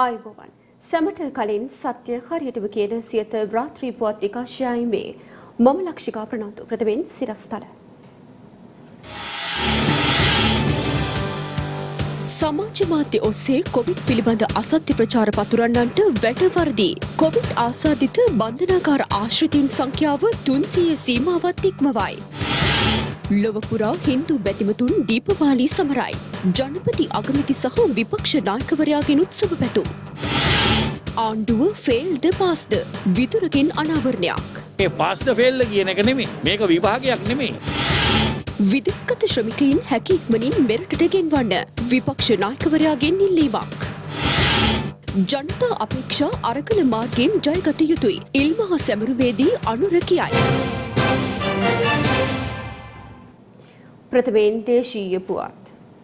ආයුබෝවන් සැමට කලින් සත්‍ය හරියටම කියන සියත රාත්‍රී පුවත් විකාශයයි මේ මම ලක්ෂිකා ප්‍රනාන්දු ප්‍රථමයෙන් සිරස්තල සමාජ මාධ්‍ය ඔස්සේ කොවිඩ් පිළිබඳ අසත්‍ය ප්‍රචාර පතුරන්නන්ට වැටවර්දී කොවිඩ් ආසාදිත බන්ධනාගාර ආශ්‍රිතයින් සංඛ්‍යාව 300 සීමාවත් ඉක්මවයි. ලොව පුරා හින්දු බැතිමතුන් දීපමාලි සමරයි. ජනපති අගමැති සහ විපක්ෂ නායකවරයාගෙන් උත්සව පැතුම්. ආණ්ඩුව ෆේල්ද පාස්ද විදුරකින් අනාවරණයක්. මේ පාස්ද ෆේල්ද කියන එක නෙමෙයි. මේක විභාගයක් නෙමෙයි. විදෙස්ගත ශ්‍රමිකයින් හැකි ඉක්මනින් මෙරටට ගෙන්වන්න විපක්ෂ නායකවරයාගෙන් ඉල්ලීමක්. ජනතා අපේක්ෂා අරගල මාර්ගයෙන් ජයගත යුතුයි. ඉල්මහා සැමරුමේදී අනුර කියයි. ප්‍රථමයෙන් දේශීය පුවත්.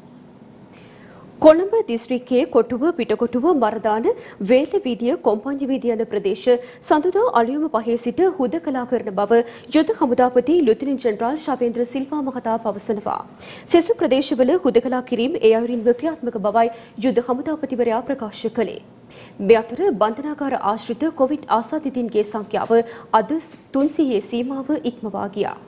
කොළඹ දිස්ත්‍රික්කයේ කොටුව පිටකොටුව මරදාන වේල වීදිය කොම්පඤ්ඤ වීදිය යන ප්‍රදේශ සඳුදා අලුයම 5 සිට හුදකලා කරන බව යුද හමුදාපති ලුතිනන්ට් ජෙනරාල් ශාපේන්ද්‍ර සිල්වා මහතා පවසනවා. සෙසු ප්‍රදේශවල හුදකලා කිරීම ඒ අයුරින්ම ක්‍රියාත්මක බවයි යුද හමුදාපතිවරයා ප්‍රකාශ කළේ. මේ අතර බන්ධනාගාර ආශ්‍රිත කොවිඩ් ආසාදිතයින්ගේ සංඛ්‍යාව අද 300 සීමාව ඉක්මවා ගියා.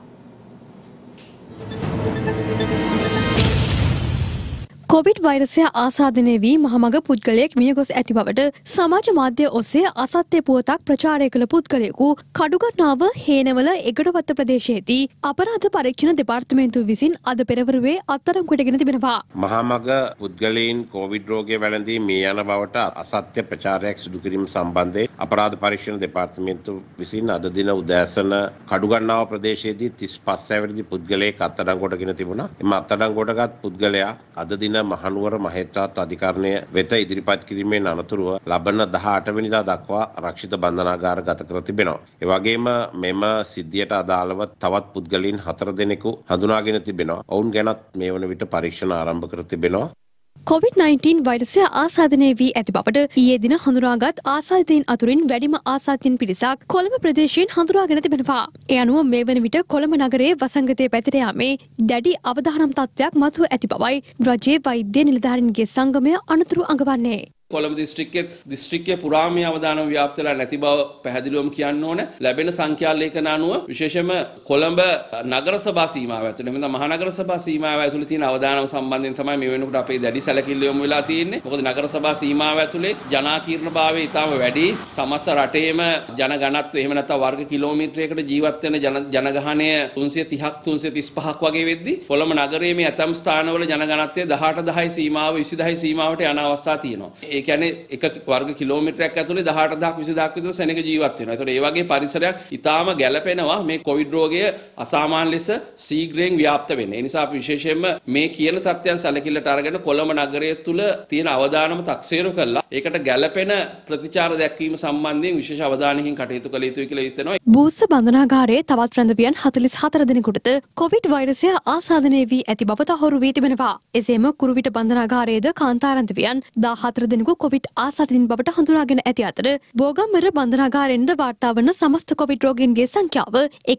කොවිඩ් වෛරසය ආසාදනය වී මහමග පුද්ගලයෙක් මිය ගොස් ඇති බවට සමාජ මාධ්‍ය ඔස්සේ අසත්‍ය පුවතක් ප්‍රචාරය කළ පුද්ගලයෙකු කඩුගන්නාව හේනවල එගඩවත්ත ප්‍රදේශයේදී අපරාධ පරීක්ෂණ දෙපාර්තමේන්තුව විසින් අද පෙරවරුවේ අත්අඩංගුවටගෙන තිබෙනවා. මහමග පුද්ගලයන් කොවිඩ් රෝගය වැළඳී මිය යන බවට අසත්‍ය ප්‍රචාරයක් සිදු කිරීම සම්බන්ධයෙන් අපරාධ පරීක්ෂණ දෙපාර්තමේන්තුව විසින් අද දින උදෑසන කඩුගන්නාව ප්‍රදේශයේදී 35 වැනි පුද්ගලයෙක් අත්අඩංගුවටගෙන තිබුණා. එම අත්අඩංගුවටගත් පුද්ගලයා අද දින මහනුවර මහේත්‍රාත් අධිකරණය වෙත ඉදිරිපත් කිරීමෙන් අනතුරුව ලබන 18 වෙනිදා දක්වා ආරක්ෂිත බන්ධනාගාර ගත කර තිබෙනවා. ඒ වගේම මෙම සිද්ධියට අදාළව තවත් පුද්ගලයන් 4 දෙනෙකු හඳුනාගෙන තිබෙනවා. ඔවුන් ගැනත් මේ වන විට පරීක්ෂණ ආරම්භ කර තිබෙනවා. COVID-19 වෛරසය ආසාදනය වී ඇති බවට ඊයේ දින හඳුනාගත් ආසාදිතයින් අතුරින් වැඩිම ආසාදිතයින් පිරිසක් කොළඹ ප්‍රදේශයෙන් හඳුනාගෙන තිබෙනවා. ඒ අනුව මේ වන විට කොළඹ නගරයේ වසංගතයේ පැතිර යාමේ දැඩි අවදානම් තත්ත්වයක් මතුව ඇති බවයි රජයේ වෛද්‍ය නිලධාරීන්ගේ සංගමය අනතුරු අඟවන්නේ. කොළඹ දිස්ත්‍රික්කයේ පුරාම අවදානම් ව්‍යාප්ත වෙලා නැති බව පැහැදිලිවම කියන්න ඕන. ලැබෙන සංඛ්‍යා ලේඛන අනුව විශේෂයෙන්ම කොළඹ නගර සභා සීමාව ඇතුළේ මෙන්න මහනගර සභා සීමාව ඇතුළේ තියෙන අවදානම් සම්බන්ධයෙන් තමයි මේ වෙනකොට අපේ දැඩි සැලකිල්ල යොමු වෙලා තියෙන්නේ. මොකද නගර සභා සීමාව ඇතුළේ ජනාකීර්ණභාවය ඉතාම වැඩි. සමස්ත රටේම ජනගණත්වය එහෙම නැත්නම් වර්ග කිලෝමීටරයකට ජීවත් වෙන ජනගහනය 330ක් 335ක් වගේ වෙද්දී කොළඹ නගරයේ මේ ඇතම් ස්ථානවල ජනගණත්වය 18-10 සීමාව 20-10 සීමාවට යන අවස්ථා තියෙනවා. ඒ කියන්නේ එක වර්ග කිලෝමීටරයක් ඇතුලේ 18000ක් 20000ක් විතර සෙනඟ ජීවත් වෙනවා. ඒතකොට ඒ වගේ පරිසරයක් ඉතාම ගැළපෙනවා මේ කොවිඩ් රෝගය අසාමාන්‍ය ලෙස ශීඝ්‍රයෙන් ව්‍යාප්ත වෙන්නේ. ඒ නිසා අපි විශේෂයෙන්ම මේ කියන තත්ත්වයන් සැලකිල්ලට අරගෙන කොළඹ නගරය තුල තියෙන අවදානම තක්සේරු කළා. ඒකට ගැළපෙන ප්‍රතිචාර දැක්වීම සම්බන්ධයෙන් විශේෂ අවධානයකින් කටයුතු කළ යුතුයි කියලා හිතෙනවා. බූස්ස බන්ධනාගාරයේ තවත් රැඳවියන් 44 දෙනෙකුටද කොවිඩ් වෛරසය ආසාදනය වී ඇති බව තහවුරු වී තිබෙනවා. එසේම කුරුවිට බන්ධනාගාරයේද කාන්තා රැඳවියන් 14 දෙනෙකු කොවිඩ් ආසාදිතයින් බවට හඳුනාගෙන ඇති අතර බෝගම්බර බන්ධනාගාරයෙන්ද වාර්තා වන සමස්ත කොවිඩ් රෝගීන්ගේ සංඛ්‍යාව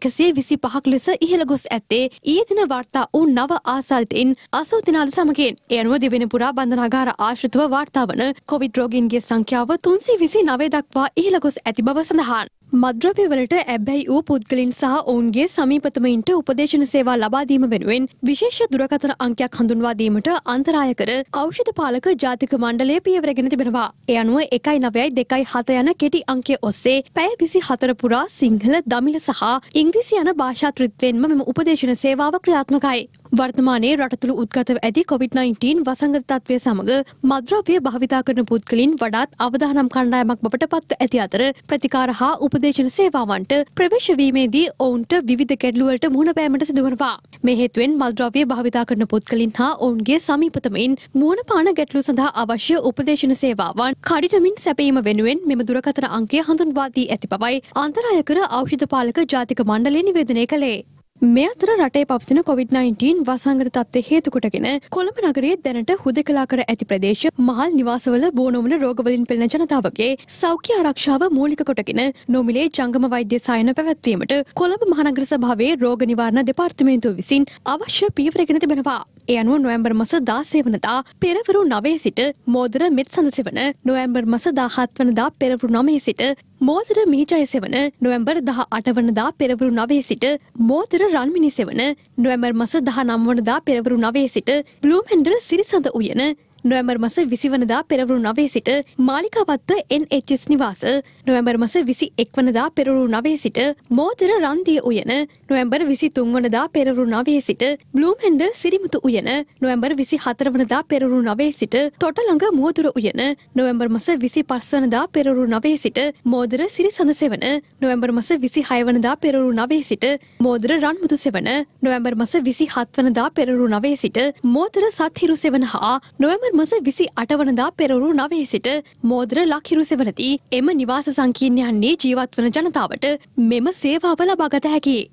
125ක් ලෙස ඉහළ ගොස් ඇත්තේ ඊයේ දින වාර්තා වූ නව ආසාදිතයින් 80 දෙනාද සමගින්. ඒ අනුව දෙවෙනි පුරා බන්ධනාගාර ආශ්‍රිතව වාර්තා වන කොවිඩ් රෝගීන්ගේ සංඛ්‍යාව 329 දක්වා ඉහළ ගොස් ඇති බව සඳහන්. මද්‍රව්‍ය වලට ඇබ්බැහි වූ පුද්ගලින් සහ ඔවුන්ගේ සමීපතමයින්ට උපදේශන සේවා ලබා දීම වෙනුවෙන් විශේෂ දුරකථන අංකයක් හඳුන්වා දීමට අන්තරාය කර ඖෂධ පාලක ජාතික මණ්ඩලය පියවරගෙන තිබෙනවා. ඒ අනුව 19227 යන කෙටි අංකය ඔස්සේ පැය 24 පුරා සිංහල, දමිළ සහ ඉංග්‍රීසි යන භාෂා ත්‍රිත්වයෙන්ම මෙම උපදේශන සේවාව ක්‍රියාත්මකයි. වර්තමානයේ රට තුළ උද්ගතව ඇති COVID-19 වසංගත තත්ත්වය සමග මද්‍රව්‍ය භාවිතා කරන පුද්ගලින් වඩාත් අවදානම් කණ්ඩායමක් බවට පත්ව ඇති අතර ප්‍රතිකාර හා උපදේශන සේවාවන්ට ප්‍රවේශ වීමේදී ඔවුන්ට විවිධ ගැටලුවලට මුහුණ පෑමට සිදුවනවා. මේ හේතුවෙන් මද්‍රව්‍ය භාවිතා කරන පුද්ගලින් හා ඔවුන්ගේ සමීපතමයින් මුහුණ පාන ගැටලු සඳහා අවශ්‍ය උපදේශන සේවාවන් කඩිනමින් සැපයීම වෙනුවෙන් මෙම දුරකථන අංකය හඳුන්වා දී ඇති බවයි අන්තරාය කර ඖෂධ පාලක ජාතික මණ්ඩලය නිවේදනය කළේ. මේ අතර රටේ පවතින COVID-19 වසංගත තත්ත්වය හේතු කොටගෙන කොළඹ නගරයේ දැනට හුදකලා කර ඇති ප්‍රදේශ මහල් නිවාසවල බෝ නොවන රෝගවලින් පෙළෙන ජනතාවගේ සෞඛ්‍ය ආරක්ෂාව මූලික කොටගෙන නොමිලේ ජංගම වෛද්‍ය සායන පැවැත්වීමට කොළඹ මහනගර සභාවේ රෝග නිවාරණ දෙපාර්තමේන්තුව විසින් අවශ්‍ය පියවර ගෙන තිබෙනවා. ඒ අනුව නොවැම්බර් මාස 16 වනදා පෙරවරු 9 සිට මෝදර මෙත් සඳ සෙවන නොවැම්බර් මාස 17 වනදා පෙරවරු 9 සිට මෝදර මිහිජය සෙවන නොවැම්බර් 18 වනදා පෙරවරු 9 සිට මෝදර රන්මිනි සෙවන නොවැම්බර් මාස 19 වනදා පෙරවරු 9 සිට බ්ලූමෙන්ඩල් සිරිසඳ උයන නොවැම්බර් මාස 20 වනදා පෙරවරු 9 සිට මාලිකාවත්ත NHS නිවාස නොවැම්බර් මාස 21 වනදා පෙරවරු 9 සිට මෝදර රන්දිය උයන නොවැම්බර් 23 වනදා පෙරවරු 9 සිට බ්ලූමෙන්ඩල් සිරිමුතු උයන නොවැම්බර් 24 වනදා පෙරවරු 9 සිට තොටළඟ මෝදුර උයන නොවැම්බර් මාස 25 වනදා පෙරවරු 9 සිට මෝදර සිරිසඳ සෙවන නොවැම්බර් මාස 26 වනදා පෙරවරු 9 සිට මෝදර රන්මුතු සෙවන නොවැම්බර් මාස 27 වනදා පෙරවරු 9 සිට මෝදර සත්හිරු සෙවන හා නොවැම්බර් මාස 28 වනදා පෙරවරු 9 සිට මෝදර ලක්හිරු සෙවනදී එම නිවාස සංකීර්ණයන්හි ජීවත් වන ජනතාවට මෙම සේවාව ලබා ගත හැකියි.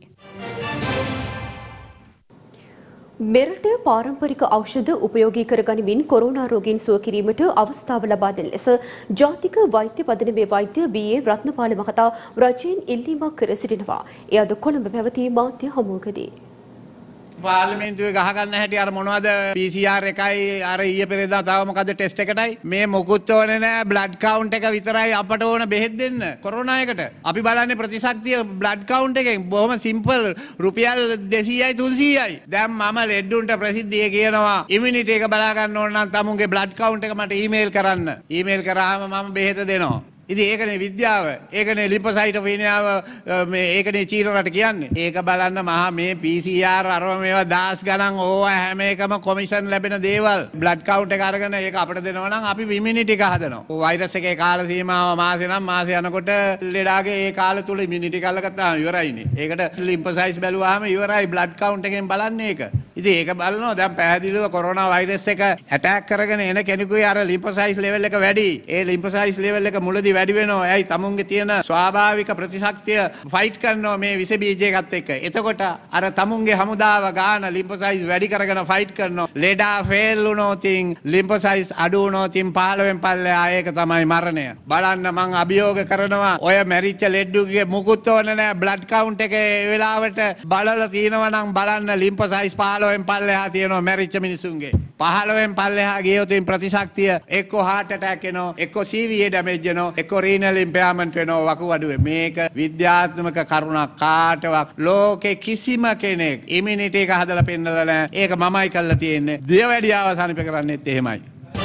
මෙරට පාරම්පරික ඖෂධ උපයෝගී කරගනිමින් කොරෝනා රෝගීන් සුව කිරීමට අවස්ථාව ලබා දෙන ලෙස ජාතික වෛද්‍ය පදනමේ වෛද්‍ය බී.ඒ. රත්නපාල මහතා රජයෙන් ඉල්ලීමක් කර සිටිනවා. එය අද කොළඹ පැවති මාධ්‍ය හමුවකදී පාර්ලිමේන්තුවේ ගහගන්න හැටි අර මොනවද PCR එකයි අර ඊයේ පෙරේදා තව මොකද ටෙස්ට් එකටයි මේ මොකුත් ඕනේ නෑ බ්ලඩ් කවුන්ට් එක විතරයි අපට ඕන බෙහෙත් දෙන්න කොරෝනා එකට අපි බලන්නේ ප්‍රතිශක්තිය බ්ලඩ් කවුන්ට් එකෙන් බොහොම සිම්පල් රුපියල් 200යි 300යි දැන් මම ලෙඩුන්ට ප්‍රසිද්ධිය කියනවා ඉමුනිටි එක බලා ගන්න ඕන නම් තමුන්ගේ බ්ලඩ් කවුන්ට් එක මට ඊමේල් කරන්න ඊමේල් කරාම මම බෙහෙත දෙනවා ඉතින් ඒකනේ විද්‍යාව ඒකනේ ලිම්ෆසයිටෝපීනියාව මේ ඒකනේ චීන රට කියන්නේ ඒක බලන්න මහා මේ PCR අරව මේවා දාස් ගණන් ඕවා හැම එකම කොමිෂන් ලැබෙන දේවල් බ්ලඩ් කවුන්ට් එක අරගෙන ඒක අපිට දෙනවා නම් අපි ඉමුනිටි එක හදනවා වෛරස් එකේ කාල සීමාව මාසෙ නම් මාසෙ යනකොට ලෙඩාගේ ඒ කාල තුල ඉමුනිටි කල්ලගත්තාම ඉවරයිනේ ඒකට ලිම්ෆසයිට්ස් බැලුවාම ඉවරයි බ්ලඩ් කවුන්ට් එකෙන් බලන්නේ ඒක ඉතින් ඒක බලනවා දැන් පැහැදිලිව කොරෝනා වෛරස් එක ඇටැක් කරගෙන එන කෙනෙකුගේ අර ලිම්ෆසයිට්ස් ලෙවල් එක වැඩි ඒ ලිම්ෆසයිට්ස් ලෙවල් එක මුලදී වැඩි වෙනවා. ඇයි තමුන්ගේ තියෙන ස්වාභාවික ප්‍රතිශක්තිය ෆයිට් කරනවා මේ විස බීජයකට එක්ක. එතකොට අර තමුන්ගේ හමුදාව ගාන ලිම්ෆසයිට්ස් වැඩි කරගෙන ෆයිට් කරනවා. ලෙඩා ෆේල් වුණොත් ලිම්ෆසයිට්ස් අඩු වුණොත් 15න් පල්ලෙහා ඒක තමයි මරණය. බලන්න මං අභියෝග කරනවා ඔය මැරිච්ච ලෙඩුගේ මුකුත් ඕන නැහැ බ්ලඩ් කවුන්ට් එක ඒ වෙලාවට බලලා තියෙනවා නම් බලන්න ලිම්ෆසයිට්ස් 15න් පල්ලෙහා තියෙනවා මැරිච්ච මිනිසුන්ගේ. 15න් පල්ලෙහා ගියොත් ප්‍රතිශක්තිය එක්ක heart attack එනවා එක්ක CVA damage වෙනවා එක්ක renal impairment වෙනවා වකුගඩුවේ මේක විද්‍යාත්මක කරුණක් කාටවත් ලෝකේ කිසිම කෙනෙක් immunity එක හදලා පෙන්නලා නැහැ ඒක මමයි කරලා තියෙන්නේ දියවැඩියාව සනීප කරන්නේත් එහෙමයි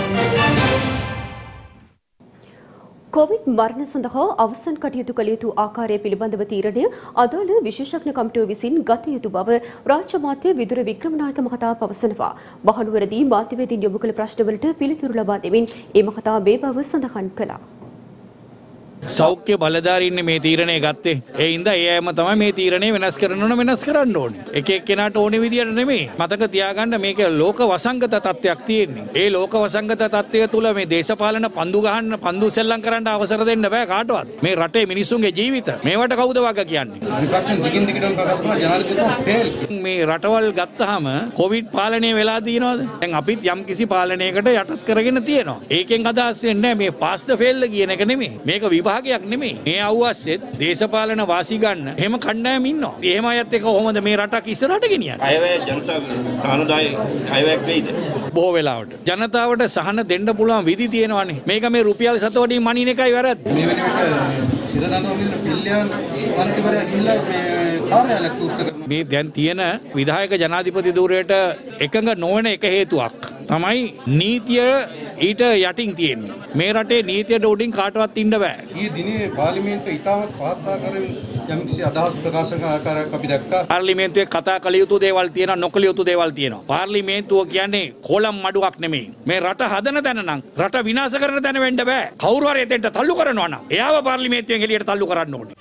කොවිඩ් මරණ සඳහා අවසන් කටයුතු කළ යුතු ආකාරය පිළිබඳව තීරණය අදාළ විශේෂඥ කමිටුව විසින් ගත යුතු බව රාජ්‍ය මාත්‍ය විදුර වික්‍රමනායක මහතා පවසනවා. බහනුවරදී මාධ්‍යවේදීන් යොමු කළ ප්‍රශ්නවලට පිළිතුරු ලබා දෙමින් ඒ මහතා මේ බව සඳහන් කළා. සෞඛ්‍ය බලධාරීන් මේ තීරණය ගත්තේ. ඒ හින්දා ඒ අයම තමයි මේ තීරණය වෙනස් කරන්න ඕනේ. එක එක්කෙනාට ඕනේ විදියට නෙමෙයි. මතක තියාගන්න මේක ලෝක වසංගත තත්ත්වයක් තියෙන්නේ. ඒ ලෝක වසංගත තත්ත්වය තුල මේ දේශපාලන පන්දු ගහන්න පන්දු සෙල්ලම් කරන්න අවසර දෙන්න බෑ කාටවත්. මේ රටේ මිනිස්සුන්ගේ ජීවිත මේවට කවුද වග කියන්නේ? විපක්ෂෙන් දිගින් දිගටම ප්‍රකාශ කරන ජනාධිපතිතුමා ෆේල්. මේ රටවල් ගත්තාම කොවිඩ් පාලනය වෙලා තියෙනවද? දැන් අපිත් යම් කිසි පාලනයකට යටත් කරගෙන තියෙනවා. ඒකෙන් අදහස් වෙන්නේ මේ පාස් ද ෆේල් කියන එක නෙමෙයි. මේක විභාගයක් නෙමෙයි. මේ අවුස්සෙත් දේශපාලන වාසි ගන්න එහෙම කණ්ඩායම් ඉන්නවා. එහෙම අයත් එක කොහොමද මේ රටක් ඉස්සරහට ගෙනියන්නේ? අයවැය ජනතා සානුදායි අයවැයක් වෙයිද? බොහෝ වෙලාවට ජනතාවට සහන දෙන්න පුළුවන් විදි තියෙනවානේ. මේක මේ රුපියල් 7 වලින් මනින එකයි වැරද්ද. මේ වෙනකොට සිරදන්වමින් පිල්ලියන් මන්ත්‍රීවරයා ගිහිල්ලා මේ කාර්යාලයක් උත්තර කරනවා. මේ දැන් තියෙන විධායක ජනාධිපති ධූරයට එකඟ නොවන එක හේතුවක් තමයි නීතිය ඊට යටින් තියෙන්නේ. මේ රටේ නීතියට උඩින් කාටවත් ඉන්න බෑ. ඊයේ දිනේ පාර්ලිමේන්තුවේ ඉතාමත් පහත් ආකාරයෙන් යම්කිසි අදහස් ප්‍රකාශ කරන ආකාරයක් අපි දැක්කා. පාර්ලිමේන්තුවේ කතා කළ යුතු දේවල් තියෙනවා, නොකළ යුතු දේවල් තියෙනවා. පාර්ලිමේන්තුව කියන්නේ කොලම් මඩුවක් නෙමෙයි. මේ රට හදන තැන නම් රට විනාශ කරන තැන වෙන්න බෑ. කවුරු හරි එතෙන්ට තල්ලු කරනවා නම් එයාව පාර්ලිමේන්තුවෙන් එළියට තල්ලු කරන්න ඕනේ.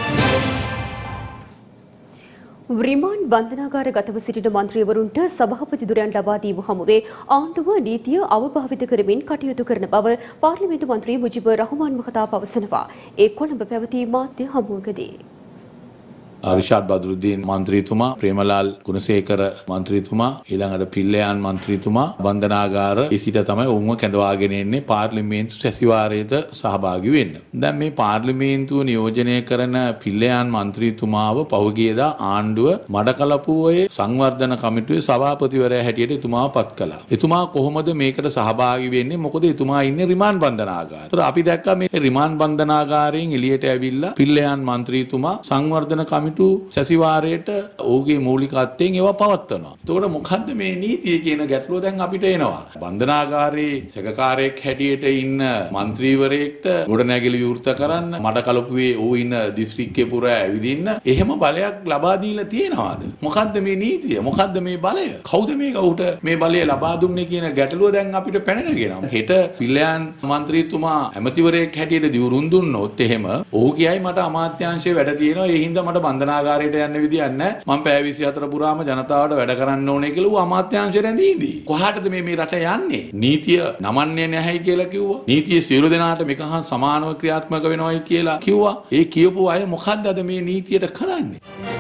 රිමාන්ඩ් බන්ධනාගාර ගතව සිටින මන්ත්‍රීවරුන්ට සභාපති දුරයන් ලබා දීම හමුවේ ආණ්ඩුව නීතිය අවභාවිත කරමින් කටයුතු කරන බව පාර්ලිමේන්තු මන්ත්‍රී මුජිබුර් රහ්මාන් මහතා පවසනවා. ඒ කොළඹ පැවති මාධ්‍ය හමුවකදී රිෂාඩ් බදුරුද්දීන් මන්ත්‍රීතුමා, ප්‍රේමලාල් ගුණසේකර මන්ත්‍රීතුමා, ඊළඟට පිල්ලයන් මන්ත්‍රීතුමා බන්ධනාගාර ඉසිට තමයි ඔවුන්ව කැඳවාගෙන එන්නේ පාර්ලිමේන්තු සැසිවාරයට සහභාගී වෙන්න. දැන් මේ පාර්ලිමේන්තුව නියෝජනය කරන පිල්ලයන් මන්ත්‍රීතුමාව පහුගියදා ආණ්ඩුව මඩකලපුවේ සංවර්ධන කමිටුවේ සභාපතිවරයා හැටියට එතුමාව පත් කළා. එතුමා කොහොමද මේකට සහභාගී වෙන්නේ? මොකද එතුමා ඉන්නේ රිමාන්ඩ් බන්ධනාගාරේ. ඒතර අපි දැක්කා මේ රිමාන්ඩ් බන්ධනාගාරයෙන් එළියට ඇවිල්ලා පිල්ලයන් මන්ත්‍රීතුමා සංවර්ධන කමිටුව සැසිවාරයට ඔහුගේ මූලිකත්වයෙන් ඒවා පවත්වනවා. එතකොට මොකද්ද මේ නීතිය කියන ගැටලුව දැන් අපිට එනවා. බන්ධනාගාරයේ සැකකාරයෙක් හැටියට ඉන්න മന്ത്രിවරයෙක්ට ගොඩනැගිලි විවෘත කරන්න, මඩකලපුවේ ඌ ඉන්න දිස්ත්‍රික්කේ පුරා ඇවිදින්න එහෙම බලයක් ලබා දීලා තියෙනවද? මොකද්ද මේ නීතිය? මොකද්ද මේ බලය? කවුද මේක ඌට මේ බලය ලබා දුන්නේ කියන ගැටලුව දැන් අපිට පැනනගෙනවා. හෙට පිල්ලයන් മന്ത്രിතුමා ඇමතිවරයෙක් හැටියට දිවුරුම් දුන්නොත් එහෙම ඌ කියයි මට අමාත්‍යාංශයේ වැඩ තියෙනවා. ඒ හින්දා මට බන්ධනාගාරයට යන්න විදියක් නැහැ. මම පැය 24 පුරාම ජනතාවට වැඩ කරන්න ඕනේ කියලා ඌ අමාත්‍යාංශයට ඇඳීදී. කොහාටද මේ රට යන්නේ? නීතිය නමන්නේ නැහැයි කියලා කිව්වා. නීතිය සියලු දෙනාට මේක හා සමානව ක්‍රියාත්මක වෙනවයි කියලා කිව්වා. ඒ කියපු අය මොකද්ද අද මේ නීතියට කරන්නේ?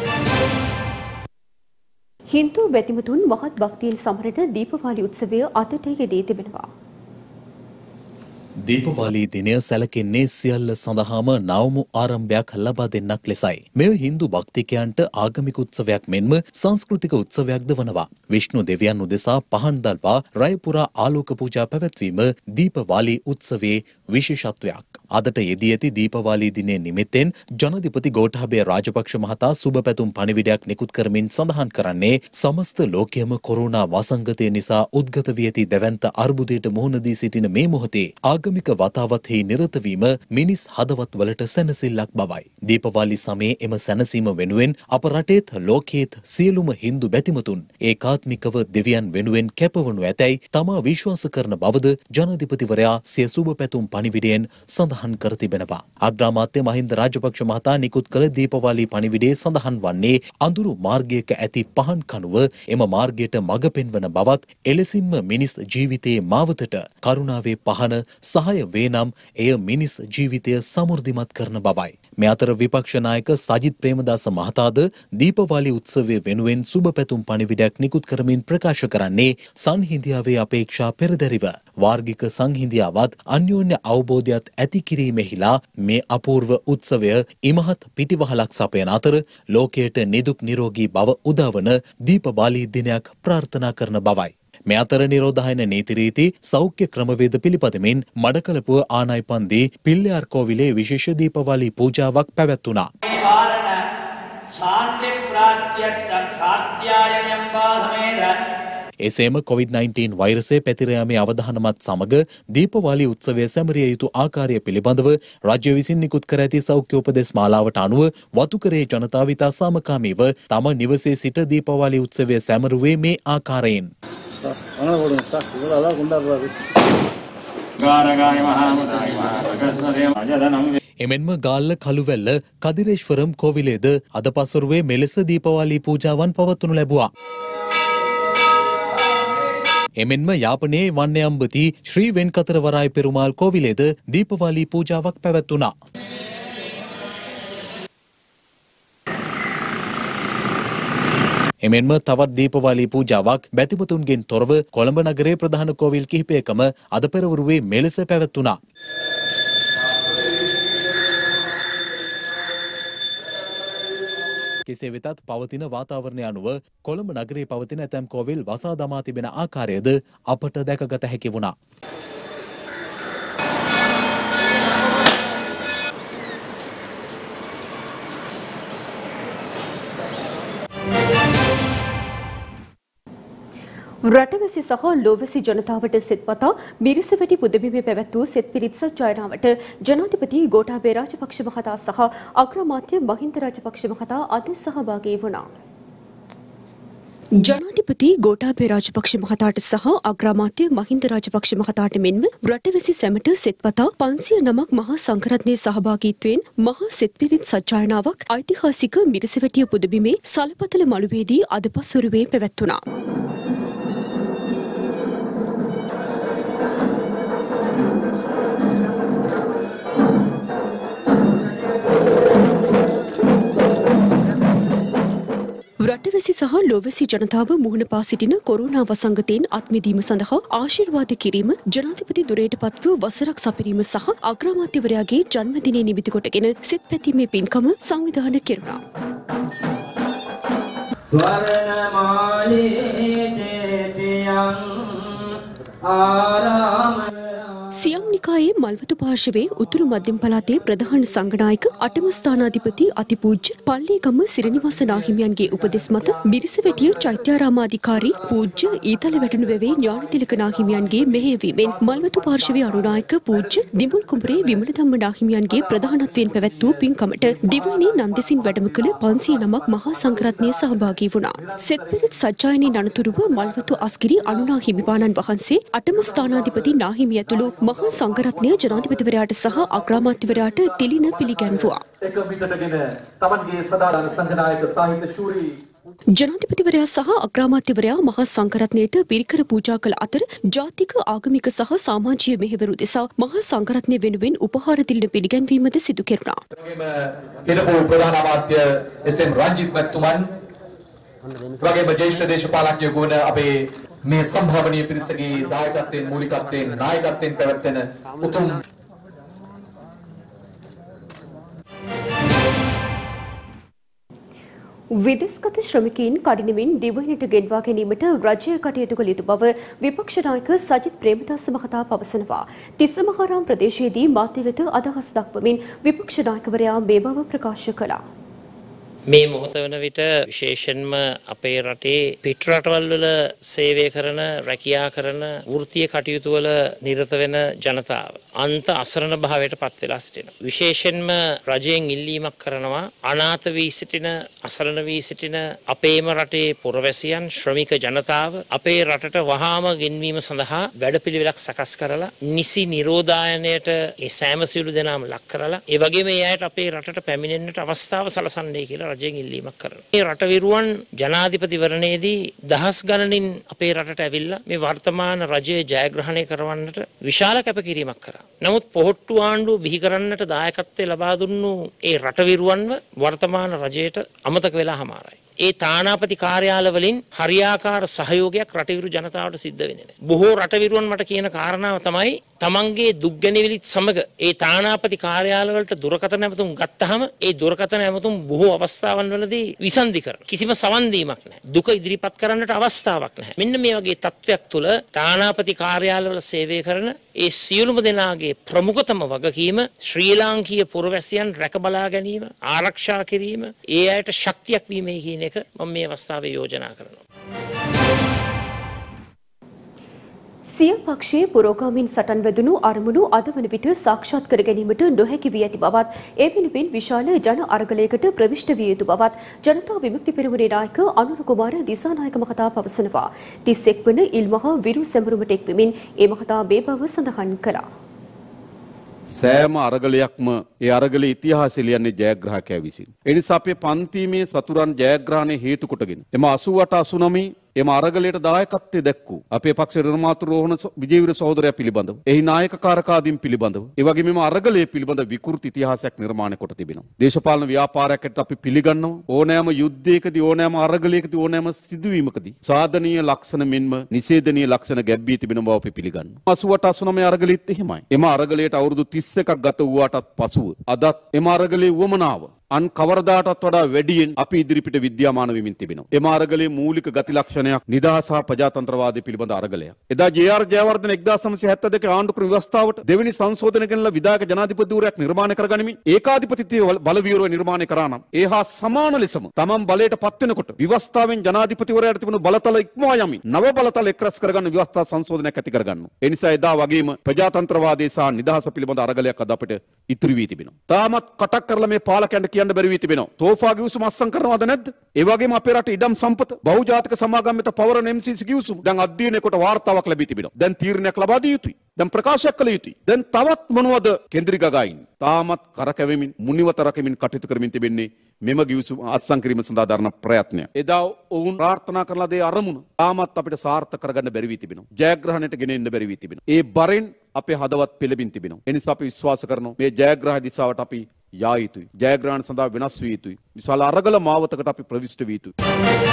හින්දු බැතිමතුන් මහත් භක්තියෙන් සමරන දීපවාලි උත්සවය අදට යෙදී තිබෙනවා. දීපවාලී දිනය සැලකෙන්නේ සියල්ල සඳහාම නවමු ආරම්භයක් ලබා දෙන්නක් ලෙසයි. මෙය හින්දු භක්තිකයන්ට ආගමික උත්සවයක් මෙන්ම සංස්කෘතික උත්සවයක්ද වනවා. විෂ්ණු දෙවියන් උදෙසා පහන් දල්වා රය පුරා ආලෝක පූජා පැවැත්වීම දීපවාලී උත්සවයේ විශේෂත්වයක්. අදට යෙදී ඇති දීපවාලී දිනය නිමිත්තෙන් ජනාධිපති ගෝඨාභය රාජපක්ෂ මහතා සුබ පැතුම් පණිවිඩයක් නිකුත් කරමින් සඳහන් කරන්නේ සමස්ත ලෝකයේම කොරෝනා වසංගතය නිසා උද්ගත වී ඇති දැවැන්ත අර්බුදයට මුහුණ දී සිටින මේ මොහොතේ ආගමික වතාවත්හි නිරත වීම මිනිස් හදවත් වලට සැනසෙල්ලක් බවයි. දීපවාලි සමයේ එම සැනසීම වෙනුවෙන් අප රටේත් ලෝකයේත් සියලුම හින්දු බැතිමතුන් ඒකාත්මිකව දෙවියන් වෙනුවෙන් කැපවනු ඇතැයි තමා විශ්වාස කරන බවද ජනාධිපතිවරයා සිය සුබ පැතුම් පණිවිඩයෙන් සඳහන් කර තිබෙනවා. අග්‍රාමාත්‍ය මහින්ද රාජපක්ෂ මහතා නිකුත් කළ දීපවාලි පණිවිඩයේ සඳහන් වන්නේ අඳුරු මාර්ගයක ඇති පහන් කණුව එම මාර්ගයට මඟ පෙන්වන බවත් එලෙසින්ම මිනිස් ජීවිතයේ මාවතට කරුණාවේ පහන සහාය වේනම් එය මිනිස් ජීවිතය සමෘද්ධිමත් කරන බවයි. මේ අතර විපක්ෂ නායක සජිත් ප්‍රේමදාස මහතාද දීපවාලි උත්සවය වෙනුවෙන් සුබ පැතුම් පණිවිඩයක් නිකුත් කරමින් ප්‍රකාශ කරන්නේ සංහිඳියාවේ අපේක්ෂා පෙරදැරිව වාර්ගික සංහිඳියාවත් අන්‍යෝන්‍ය අවබෝධයත් ඇති කිරීමෙහිලා මේ අපූර්ව උත්සවය ඉමහත් පිටිවහලක් සපයන අතර ලෝකයට නිදුක් නිරෝගී බව උදාවන දීපවාලි දිනයක් ප්‍රාර්ථනා කරන බවයි. මේ අතර නිරෝධායන නීති රීති සෞඛ්‍ය ක්‍රමවේද පිළිපදමින් මඩකලපුව ආනයිපන්දී පිල්ලයාර් කෝවිලේ විශේෂ දීපවාලි පූජාවක් පැවැත්වුණා. එසේම COVID-19 වෛරසය පැතිර යාමේ අවධානමත් සමග දීපවාලි උත්සවය සැමරිය යුතු ආකාරය පිළිබඳව රාජ්‍ය විසින් නිකුත් කර ඇති සෞඛ්‍ය උපදෙස් මාලාවට අනුව වතුකරේ ජනතාව ඉතා සාමකාමීව තම නිවසේ සිට දීපවාලි උත්සවය සැමරුවේ මේ ආකාරයෙන්. එමෙන්ම ගාල්ල කළුවැල්ල කදිරේශ්වරම් කෝවිලේද අද පසුරුවේ මෙලෙස දීපවාලි පූජාවන් පවත්වනු ලැබුවා. එමෙන්ම යාපනයේ වන්නයම්බති ශ්‍රී වෙන්කතරවරාය පෙරුමාල් කෝවිලේද දීපවාලි පූජාවක් පැවැත්වුණා. එමෙන්ම තවත් දීපවාලි පූජාවක් බැතිමතුන්ගෙන් තොරව කොළඹ නගරයේ ප්‍රධාන කෝවිල් කිහිපයකම අද පෙරවරුවේ මෙලෙස පැවැත්වුණා. කෙසේ වෙතත් පවතින වාතාවරණය අනුව කොළඹ නගරයේ පවතින ඇතැම් කෝවිල් වසා දමා තිබෙන ආකාරයද අපට දැකගත හැකි වුණා. රටවැසි සහ ලෝවැසි ජනතාවට සෙත්පතා මිරිසවැටි පුදබිමේ පැවැත් වූ සෙත් පිරිත් සජ්ජායනාවට ජනාධිපති ගෝඨාභය රාජපක්ෂ මහතා සහ අග්‍රාමාත්‍ය මහින්ද රාජපක්ෂ මහතා අද සහභාගී වුණා. ජනාධිපති ගෝඨාභය රාජපක්ෂ මහතාට සහ අග්‍රාමාත්‍ය මහින්ද රාජපක්ෂ මහතාට මෙන්ම රටවැසි සැමට සෙත්පතා 509ක් මහා සංඝරත්නයේ සහභාගීත්වයෙන් මහා සෙත් පිරිත් සජ්ජායනාවක් ඓතිහාසික මිරිසවැටිය පුදබිමේ සලපතල මළුවේදී අද පසුරුවේ පැවැත්වුණා. ලෝවැසි ජනතාව මුහුණ පා සිටින කොරෝනා වසංගතයෙන් අත්මිදීම සඳහා ආශිර්වාද කිරීම ජනාධිපති දුරයට පත්ව වසරක් සපිරීම සහ අග්‍රාමාත්‍යවරයාගේ ජන්මදිනය නිමිති කොටගෙන සිත් පැතීමේ පින්කම සංවිධානය කෙරුණා. සියම් නිකායේ මල්වතු පාර්ශවයේ උතුරු මධ්‍යම පළාතේ ප්‍රධාන සංඝනායක අටම ස්ථානාධිපති අතිපූජ්‍ය පල්ලේගම සිරිනිවාස නාහිමියන්ගේ උපදෙස් මත මිරිසවැටිය චෛත්‍යාරාමාධිකාරී පූජ්‍ය ඊතල වැටුණු වැවේ ඥානතිලක නාහිමියන්ගේ මෙහෙයවීමෙන් මල්වතු පාර්ශවයේ අනුනායක පූජ්‍ය දිඹුල් කුඹරේ විමලධම්ම නාහිමියන්ගේ ප්‍රධානත්වයෙන් පැවැත් වූ පින්කමට දිවයිනේ නන්දෙසින් වැඩම කළ 500 නමක් මහා සංඝරත්නය සහභාගී වුණා. සෙත් පිරිත් සජ්ජායනයේ අනතුරුව මල්වතු අස්ගිරි අනුනා හිමිපාණන් වහන්සේ අටම ස්ථානාධිපති නාහිමිය ඇතුළු මහා සංඝරත්නය ජනාධිපතිවරයාට සහ අග්‍රාමාත්‍යවරයාට තිලින පිළිගැන්වුවා. ජනාධිපතිවරයා සහ අග්‍රාමාත්‍යවරයා මහා සංඝරත්නයට පිරිකර පූජා කළ අතර ජාතික ආගමික සහ සමාජීය මෙහෙවරු දෙසා මහා සංඝරත්නය වෙනුවෙන් උපහාර තිලින පිළිගැන්වීමද සිදු කෙරුණා. හිටපු ප්‍රධාන අමාත්‍ය එස්.එම්. රංජිත් මැතිතුමන් වගේම ජ්‍යෙෂ්ඨ දේශපාලඥයෝ ගුණ අපේ මේ සම්භාවනීය පිරිසගේ දායකත්වයෙන් මූලිකත්වයෙන් නායකත්වයෙන් පැවැත්වෙන උතුම් විදේශගත ශ්‍රමිකයින් කඩිනමින් දිවයිනට ගෙන්වා ගැනීමට රජය කටයුතු කළ යුතු බව විපක්ෂ නායක සජිත් ප්‍රේමදාස මහතා පවසනවා. තිස්සමහාරාම ප්‍රදේශයේදී මාධ්‍ය වෙත අදහස් දක්වමින් විපක්ෂ නායකවරයා මේ බව ප්‍රකාශ කළා. මේ මොහොත වන විට විශේෂයෙන්ම අපේ රටේ පිට රටවල් වල සේවය කරන රැකියා කරන වෘත්තීය කටයුතු වල නිරත වෙන ජනතාව අන්ත අසරණ භාවයට පත් වෙලා සිටිනවා. විශේෂයෙන්ම රජයෙන් ඉල්ලීමක් කරනවා අනාථ වී සිටින අසරණ වී සිටින අපේම රටේ පුරවැසියන් ශ්‍රමික ජනතාව අපේ රටට වහාම ගෙන්වීම සඳහා වැඩපිළිවෙලක් සකස් කරලා නිසි නිරෝධායනයට ඒ සෑම සියලු දෙනාම ලක් කරලා ඒ වගේම ඒ අයට අපේ රටට පැමිණෙන්නට අවස්ථාව සලසන්නේ කියලා රජයෙන් ඉල්ලීමක් කරනවා. මේ රටවිරුවන් ජනාධිපතිවරණයේදී දහස් ගණනින් අපේ රටට ඇවිල්ලා මේ වර්තමාන රජය ජයග්‍රහණය කරවන්නට විශාල කැපකිරීමක් කරා. නමුත් පොහොට්ටු ආණ්ඩුව බිහි කරන්නට දායකත්වය ලබා දුන්නු ඒ රටවිරුවන්ව වර්තමාන රජයට අමතක වෙලා හමාරයි. ඒ තානාපති කාර්යාල වලින් හරියාකාර සහයෝගයක් රටවිරු ජනතාවට සිද්ධ වෙන්නේ නැහැ. බොහෝ රටවිරුවන් මට කියන කාරණාව තමයි තමන්ගේ දුක් ගැනවිලිත් සමග ඒ තානාපති කාර්යාල වලට දුරකථන ඇමතුම් ගත්තාම ඒ දුරකථන ඇමතුම් බොහෝ අවස්ථාවන් වලදී විසන්දි කරනවා. කිසිම සවන් දීමක් නැහැ. දුක ඉදිරිපත් කරන්නට අවස්ථාවක් නැහැ. මෙන්න මේ වගේ තත්වයක් තුළ තානාපති කාර්යාල වල සේවය කරන ඒ සියලුම දෙනාගේ ප්‍රමුඛතම වගකීම ශ්‍රී ලාංකීය පුරවැසියන් රැක බලා ගැනීම, ආරක්ෂා කිරීම, ඒ අයට ශක්තියක් වීමයි කියන එක මම මේ අවස්ථාවේ යෝජනා කරනවා. සිය පක්ෂයේ පුරෝගාමීන් සටන් වැදුණු අරමුණු අද වන විට සාක්ෂාත් කර ගැනීමට නොහැකි වී ඇති බවත් ඒ වෙනුවෙන් විශාල ජන අරගලයකට ප්‍රවිෂ්ඨ විය යුතු බවත් ජනතා විමුක්ති පෙරමුණේ නායක අනුර කුමාර දිසානායක මහතා පවසනවා. 31 වන ඉල්මහ විරු සැමරුමට එක්වෙමින් ඒ මහතා මේ බව සඳහන් කළා. සෑම අරගලයක්ම ඒ අරගල ඉතිහාසය ලියන්නේ ජයග්‍රාහකයා විසින්. ඒ නිසා අපේ පන්තිමේ සතුරන් ජයග්‍රහණය හේතු කොටගෙන එම 88 89 එම අරගලයට දායකත්වයේ දැක්වූ අපේ පක්ෂ නිර්මාතෘ රෝහණ විජේවීර සහෝදරයා පිළිබඳව එහි නායකකාරකාදීන් පිළිබඳව ඒ වගේම මෙම අරගලයේ පිළිබඳ විකෘති ඉතිහාසයක් නිර්මාණය කොට තිබෙනවා. දේශපාලන ව්‍යාපාරයකට අපි පිළිගන්නවා ඕනෑම යුද්ධයකදී ඕනෑම අරගලයකදී ඕනෑම සිදුවීමකදී සාධනීය ලක්ෂණ මෙන්ම නිෂේධනීය ලක්ෂණ ගැබ්බී තිබෙන බව අපි පිළිගන්නවා. 88 89 අරගලෙත් එහෙමයි. එම අරගලයට අවුරුදු 31ක් ගත වූාටත් පසුව අදත් එම අරගලයේ වමනාව අන් කවරදාටත් වඩා වැඩියෙන් අපි ඉදිරිපිට විද්‍යාමාන වෙමින් තිබෙනවා. එම අරගලයේ මූලික ගති ලක්ෂණයක් නිදහස සහ ප්‍රජාතන්ත්‍රවාදය පිළිබඳ අරගලයක්. එදා ජේ.ආර්. ජයවර්ධන 1972 ආණ්ඩුක්‍රම ව්‍යවස්ථාවට දෙවෙනි සංශෝධන කරනලා විධායක ජනාධිපතිවරයෙක් නිර්මාණය කරගනිමින් ඒකාධිපතිත්වයේ බලවීරව නිර්මාණය කරා නම් ඒ හා සමාන ලෙසම තමන් බලයට පත් වෙනකොට ව්‍යවස්ථාවෙන් ජනාධිපතිවරයාට තිබුණු බලතල ඉක්මවා යමින් නව බලතල එක්රැස් කරගන්න ව්‍යවස්ථා සංශෝධනයක් ඇති කරගන්නවා. ඒ නිසා එදා වගේම ප්‍රජාතන්ත්‍රවාදයේ සහ නිදහස පිළිබඳ අරගලයක් අද අපිට ඉතිරි වී තිබෙනවා. තාමත් කටක් කරලා මේ පාලකයන්ට කියන්න බැරි වී තිබෙනවා. තෝෆා ගිවිසුම අත්සන් කරනවද නැද්ද? ඒ වගේම අපේ රටේ ඉඩම් සම්පත බහුජාතික සමාගමයට පවරන MCC ගිවිසුම දැන් අධ්‍යයනය කොට වාර්තාවක් ලැබී තිබෙනවා. දැන් තීරණයක් ලබා දිය යුතුයි. දැන් ප්‍රකාශයක් කළ යුතුයි. දැන් තවත් මොනවද කෙන්ද්‍රික ගායින් තාමත් කරකැවෙමින් මුනිවත රකමින් කටයුතු කරමින් තිබෙන්නේ මෙම ගිවිසුම අත්සන් කිරීම සඳහා දරන ප්‍රයත්නය. එදා ඔවුන් ප්‍රාර්ථනා කරලා දේ අරමුණ තාමත් අපිට සාර්ථක කරගන්න බැරි වී තිබෙනවා. ජයග්‍රහණයට ගෙන එන්න බැරි වී තිබෙනවා. ඒ බරෙන් අපේ හදවත් පෙළඹින් තිබෙනවා. ඒ නිසා අපි විශ්වාස කරනවා මේ ජයග්‍රහ දිශාවට අපි යා යුතුයි. ජයග්‍රහණ සඳහා වෙනස් විය යුතුයි. විශාල අරගල මාවතකට අපි ප්‍රවිෂ්ඨ විය යුතුයි.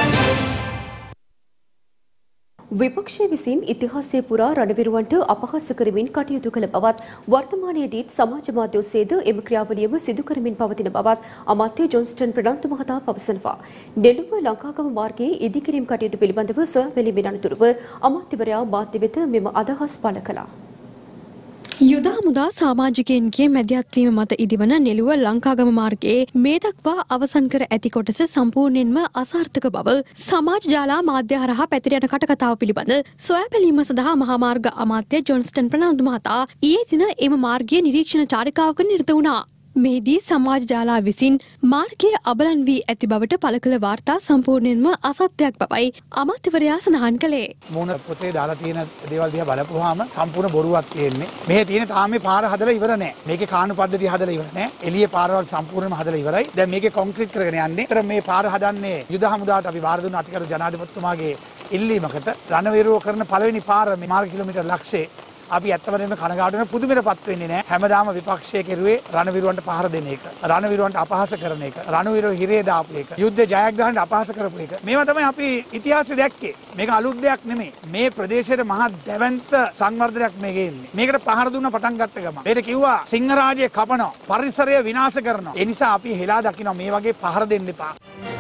විපක්ෂය විසින් ඉතිහාසය පුරා රණවිරුවන්ට අපහාස කරමින් කටයුතු කළ බවත් වර්තමානයේදීත් සමාජ මාධ්‍ය ඔස්සේද එම ක්‍රියාවලියම සිදු කරමින් පවතින බවත් අමාත්‍ය ජොන්ස්ටන් ප්‍රනාන්දු මහතා පවසනවා. නෙළුව ලංකාගම මාර්ගයේ ඉදිකිරීම් කටයුතු පිළිබඳව සොයා බැලීමෙන් අනතුරුව අමාත්‍යවරයා මාධ්‍ය වෙත මෙම අදහස් පළ කළා. යුද හමුදා සාමාජිකයන්ගේ මැදිහත්වීම මත ඉදිවන නෙළුව ලංකාගම මාර්ගයේ මේ දක්වා අවසන් කර ඇති කොටස සම්පූර්ණයෙන්ම අසාර්ථක බව සමාජ ජාලා මාධ්‍ය හරහා පැතිර යන කටකතාව පිළිබඳ සොයා බැලීම සඳහා මහා මාර්ග අමාත්‍ය ජොන්ස්ටන් ප්‍රනාන්දු මහතා ඊයේ දින එම මාර්ගයේ නිරීක්ෂණ චාරිකාවක නිරත වුණා. මෙහිදී සමාජ ජාලා විසින් මාර්ගයේ අබලන් වී ඇති බවට පළ කළ වාර්තා සම්පූර්ණයෙන්ම අසත්‍යයක් බවයි අමාත්‍යවරයා සඳහන් කළේ. මොන පොතේ දාලා තියෙන දේවල් දිහා බලපුවාම සම්පූර්ණ බොරුවක් තියෙන්නේ. මෙහි තියෙන තාම මේ පාර හදලා ඉවර නැහැ. මේකේ කාණු පද්ධතිය හදලා ඉවර නැහැ. එළියේ පාරවල් සම්පූර්ණයෙන්ම හදලා ඉවරයි. දැන් මේකේ කොන්ක්‍රීට් කරගෙන යන්නේ. ඒතර මේ පාර හදන්නේ යුද හමුදාට අපි වාර දුන්න අතිකරු ජනාධිපතිතුමාගේ ඉල්ලීමකට රණවිරුව කරන පළවෙනි පාර මේ මාර්ග කිලෝමීටර් ලක්ෂේ අපි ඇත්තවරම කනගාටු වෙන පුදුමයටපත් වෙන්නේ නැහැ. හැමදාම විපක්ෂයේ කෙරුවේ රණවිරුවන්ට පහර දෙන එක, රණවිරුවන්ට අපහාස කරන එක, රණවිරුව හිරේ දාපු එක, යුද්ධ ජයග්‍රහණයට අපහාස කරපු එක. මේවා තමයි අපි ඉතිහාසයේ දැක්කේ. මේක අලුත් දෙයක් නෙමෙයි. මේ ප්‍රදේශයේ මහා දැවැන්ත සංවර්ධනයක් මේකේ ඉන්නේ. මේකට පහර දුන්න පටන් ගත්ත ගමන් මේක කිව්වා සිංහරාජය කපනවා, පරිසරය විනාශ කරනවා. ඒ නිසා අපි හෙලා දකින්න මේ වගේ පහර දෙන්න එපා.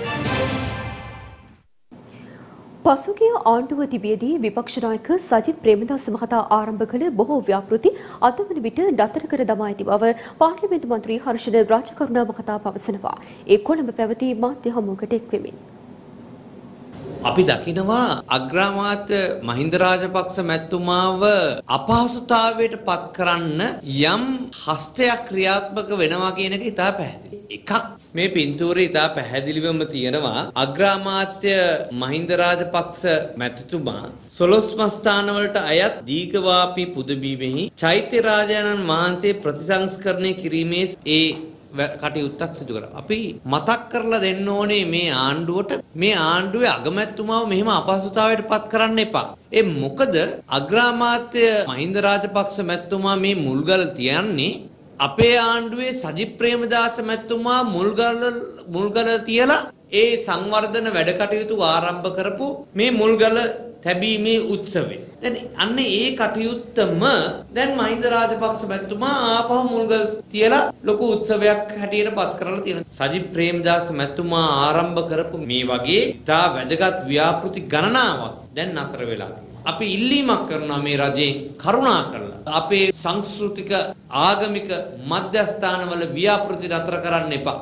පසුගිය ආණ්ඩුව තිබියදී විපක්ෂ නායක සජිත් ප්‍රේමදාස මහතා ආරම්භ කළ බොහෝ ව්‍යාපෘති අද වන විට නතර කර දමා ඇති බව පාර්ලිමේන්තු මන්ත්‍රී හර්ෂණ රාජකරුණා මහතා පවසනවා. ඒ කොළඹ පැවති මාධ්‍ය හමුවකට එක්වෙමින් අපි දකිනවා අග්‍රාමාත්‍ය මහින්ද රාජපක්ෂ මැතිතුමාව අපහසුතාවයට පත් කරන්න යම් හස්තයක් ක්‍රියාත්මක වෙනවා කියන එක ඉතා පැහැදිලි. එකක් මේ පින්තූරේ ඉතා පැහැදිලිවම තියෙනවා අග්‍රාමාත්‍ය මහින්ද රාජපක්ෂ මැතිතුමා සොළොස්ම ස්ථානවලට අයත් දීඝවාපි පුදබිමෙහි චෛත්‍ය රාජානන් වහන්සේ ප්‍රතිසංස්කරණය කිරීමේ ඒ කටයුත්තක් සිදු කරා. අපි මතක් කරලා දෙන්න ඕනේ මේ ආණ්ඩුවට මේ ආණ්ඩුවේ අගමැතිතුමාව මෙහෙම අපහසුතාවයට පත් කරන්න එපා. ඒ මොකද අග්‍රාමාත්‍ය මහින්ද රාජපක්ෂ මැතිතුමා මේ මුල්ගල තියන්නේ අපේ ආණ්ඩුවේ සජිත් ප්‍රේමදාස මැතිතුමා මුල්ගල තියලා ඒ සංවර්ධන වැඩ කටයුතු ආරම්භ කරපු මේ මුල්ගල තැබීමේ උත්සවේ. දැන් අන්න ඒ කටයුත්තම දැන් මහින්ද රාජපක්ෂ මැතිතුමා ආපහු මුල්ගල් තියලා ලොකු උත්සවයක් හැටියට පත් කරලා තියෙනවා. සජිත් ප්‍රේමදාස මැතිතුමා ආරම්භ කරපු මේ වගේ ඉතා වැදගත් ව්‍යාපෘති ගණනාවක් දැන් නතර වෙලා තියෙනවා. අපි ඉල්ලීමක් කරනවා මේ රජයෙන් කරුණා කරලා අපේ සංස්කෘතික ආගමික මධ්‍යස්ථානවල ව්‍යාපෘති නතර කරන්න එපා.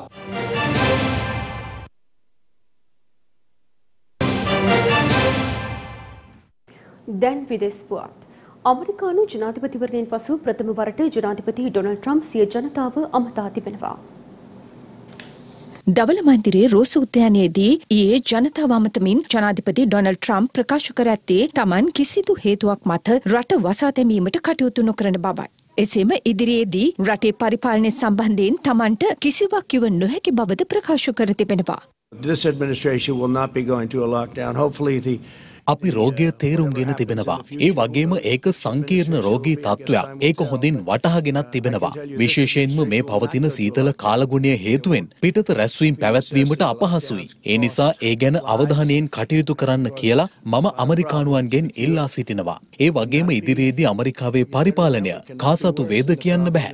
දැන් විදේශ පුවත්. අමරිකානු ජනාධිපතිවරණයෙන් පසු ප්‍රථම වරට ජනාධිපති ඩොනල්ඩ් ට්‍රම්ප් සිය ජනතාව අමතා තිබෙනවා. දවල මන්දිරයේ රෝස උද්‍යානයේදී ඊයේ ජනතාව අමතමින් ජනාධිපති ඩොනල්ඩ් ට්‍රම්ප් ප්‍රකාශ කර ඇත්තේ Taman කිසිදු හේතුවක් මත රට වසා දැමීමට කටයුතු නොකරන බවයි. එසේම ඉදිරියේදී රටේ පරිපාලනය සම්බන්ධයෙන් Tamanට කිසිවක් කිව නොහැකි බවද ප්‍රකාශ කර තිබෙනවා. This administration will not be going to a lockdown. Hopefully the අපි රෝගය තේරුම්ගෙන තිබෙනවා. ඒ වගේම ඒක සංකීර්ණ රෝගී තත්ත්වයක්. ඒක හොඳින් වටහාගෙනත් තිබෙනවා. විශේෂයෙන්ම මේ පවතින සීතල කාලගුණය හේතුවෙන් පිටත රැස්වීම් පැවැත්වීමට අපහසුයි. ඒ නිසා ඒ ගැන අවධානයෙන් කටයුතු කරන්න කියලා මම ඇමරිකානුවන්ගෙන් ඉල්ලා සිටිනවා. ඒ වගේම ඉදිරියේදී ඇමරිකාවේ පරිපාලනය කාසතු වේද කියන්න බෑ.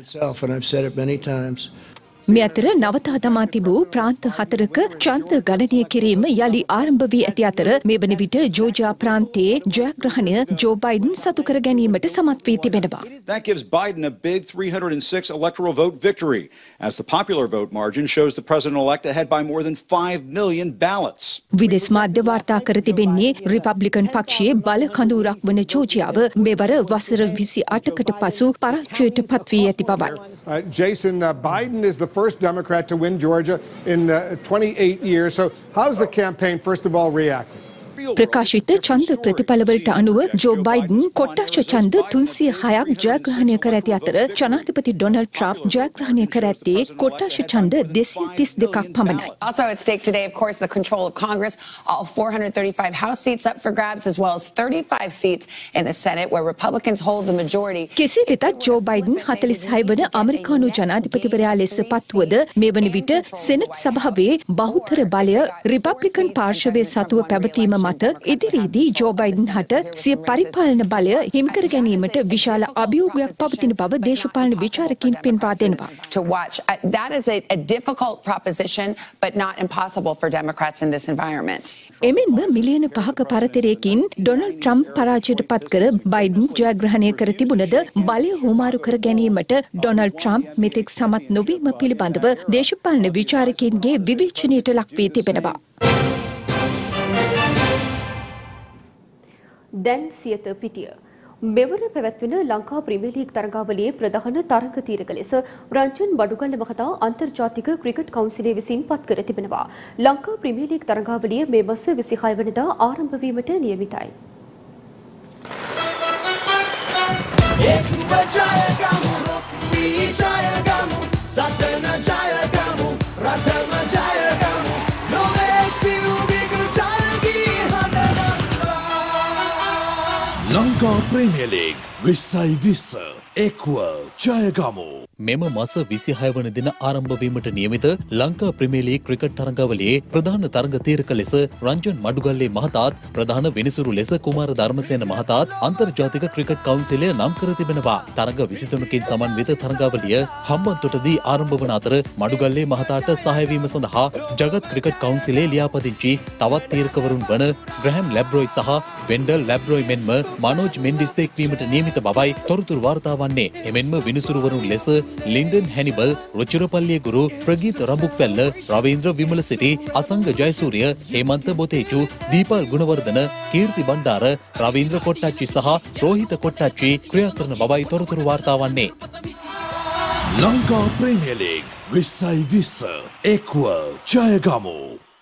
මේ අතර නවතා දමා තිබූ ප්‍රාන්ත 4ක ඡන්ද ගණනය කිරීම යලි ආරම්භ වී ඇති අතර මේ වන විට ජෝර්ජියා ප්‍රාන්තයේ ජයග්‍රහණය ජෝ බයිඩන් සතු කර ගැනීමට සමත් වී තිබෙනවා. That gives Biden a big 306 electoral vote victory as the popular vote margin shows the president-elect ahead by more than 5 million ballots. විදේශ මාධ්‍ය වාර්තා කර තිබෙන්නේ රිපබ්ලිකන් පක්ෂයේ බල කඳවුරක් වන ජෝර්ජියාව මෙවර වසර 28කට පසු පරාජයට පත් වී ඇති බවයි. Jason, Biden is the first Democrat to win Georgia in 28 years. So how's the campaign, first of all, reacting? ප්‍රකාශිත ඡන්ද ප්‍රතිඵලවලට අනුව ජෝ බයිඩන් කොට්ටාශ ඡන්ද 306ක් ජයග්‍රහණය කර ඇති අතර ජනාධිපති ඩොනල්ඩ් ට්‍රම්ප් ජයග්‍රහණය කර ඇත්තේ කොට්ටාශ ඡන්ද 232ක් පමණයි. Also at stake today, of course, the control of Congress, all 435 House seats up for grabs, as well as 35 seats in the Senate, where Republicans hold the majority. කෙසේ වෙතත් ජෝ බයිඩන් 46 වන අමරිකානු ජනාධිපතිවරයා ලෙස පත්වුවද මේ වන විට සෙනට් සභාවේ බහුතර බලය රිපබ්ලිකන් පාර්ශවයේ සතුව පැවතීම මත ඉදිරියේදී ජෝ බයිඩන් හට සිය පරිපාලන බලය හිමිකර ගැනීමට විශාල අභියෝගයක් පවතින බව දේශපාලන විචාරකයින් පෙන්වා දෙනවා. To watch. That is a difficult proposition, but not impossible for Democrats in this environment. එමෙන්ම මිලියන 5ක පරතරයකින් ඩොනල්ඩ් ට්‍රම්ප් පරාජයට පත් කර බයිඩන් ජයග්‍රහණය කර තිබුණද බලය හුමාරු කර ගැනීමට ඩොනල්ඩ් ට්‍රම්ප් මෙතෙක් සමත් නොවීම පිළිබඳව දේශපාලන විචාරකයින්ගේ විවේචනයට ලක් වී තිබෙනවා. දැන් සියත පිටිය මෙවර පැවැත්වෙන ලංකා ප්‍රීමියර් ලීග් තරගාවලියේ ප්‍රධාන තරග තීරක ලෙස රංජන් බඩුගල්ල මහතා අන්තර්ජාතික ක්‍රිකට් කවුන්සිලය විසින් පත් කර තිබෙනවා. ලංකා ප්‍රීමියර් ලීග් තරගාවලිය මේ මාස 26 වෙනිදා ආරම්භ වීමට නියමිතයි. ලංකා ප්‍රීමියර් ලීග් 2020 එක්ව ජයගමු. මෙම මාස 26 වන දින ආරම්භ වීමට නියමිත ලංකා ප්‍රීමියර් ලීග් ක්‍රිකට් තරගාවලියේ ප්‍රධාන තරග තීරක ලෙස රංජන් මඩුගල්ලේ මහතාත් ප්‍රධාන විනිසුරු ලෙස කුමාර ධර්මසේන මහතාත් අන්තර්ජාතික ක්‍රිකට් කවුන්සිලය නම් කර තිබෙනවා. තරග 23කින් සමන්විත තරගාවලිය හම්බන්තොටදී ආරම්භ වන අතර මඩුගල්ලේ මහතාට සහාය වීම සඳහා ජගත් ක්‍රිකට් කවුන්සිලයේ ලියාපදිංචි තවත් තීරකවරුන් වන ග්‍රැහම් ලැබ්රොයි සහ වෙන්ඩල් ලැබ්රොයි මෙන්ම මනෝජ් මෙන්ඩිස් එක්වීමට නියමිත බවයි තොරතුරු වාර්තා වන්නේ. එමෙන්ම විනිසුරුවරුන් ලෙස ලින්ඩන් හැනිබල්, රුචිරපල්ලිය ගුරු, ප්‍රගීත රඹුක්වැල්ල, රවීන්ද්‍ර විමලසිරි, අසංග ජයසූරිය, හේමන්ත බොතේචු, දීපල් ගුණවර්ධන, කීර්ති බණ්ඩාර, රවීන්ද්‍ර කොට්ටාච්චි සහ රෝහිත කොට්ටාච්චි ක්‍රියා කරන බවයි තොරතුරු වාර්තා වන්නේ. ලංකා ප්‍රීමියර් ලීග් 2020 එක්ව ජයගමු.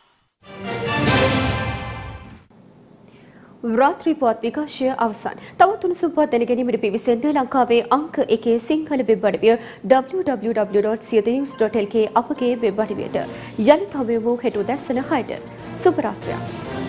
රාත්‍රී පුවත් විකාශය අවසන්. තවත් උණුසුම් පුවත් දැනගැනීමට පිවිසෙන්න ලංකාවේ අංක 1 සිංහල වෙබ් අඩවිය www.siyanews.lk අපගේ වෙබ් අඩවියට. යලිත් හමුවෙමු හෙට උදැසන 6ට. සුබ රාත්‍රියක්.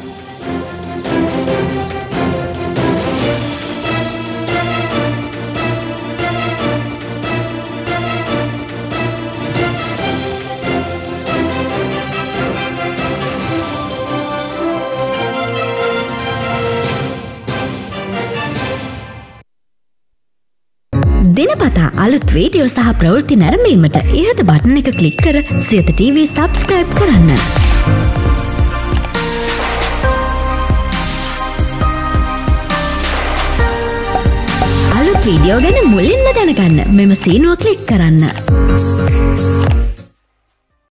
දිනපතා අලුත් වීඩියෝ සහ ප්‍රවෘත්ති නැරඹීමට ඉහත බටන් එක ක්ලික් කර සියත TV සබ්ස්ක්‍රයිබ් කරන්න. අලුත් වීඩියෝ ගැන මුලින්ම දැනගන්න මෙම සීනුව ක්ලික් කරන්න.